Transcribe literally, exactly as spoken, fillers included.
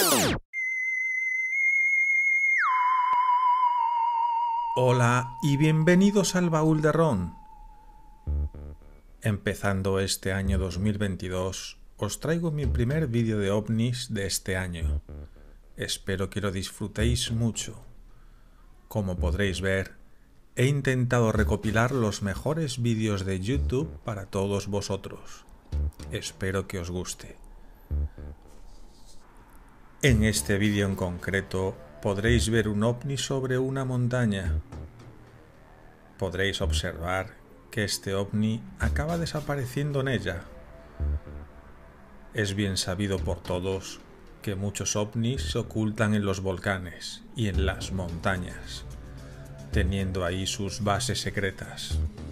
Hola y bienvenidos al Baúl de Ron. Empezando este año dos mil veintidós, os traigo mi primer vídeo de ovnis de este año. Espero que lo disfrutéis mucho. Como podréis ver, he intentado recopilar los mejores vídeos de YouTube para todos vosotros. Espero que os guste. En este vídeo en concreto podréis ver un ovni sobre una montaña. Podréis observar que este ovni acaba desapareciendo en ella. Es bien sabido por todos que muchos ovnis se ocultan en los volcanes y en las montañas, teniendo ahí sus bases secretas.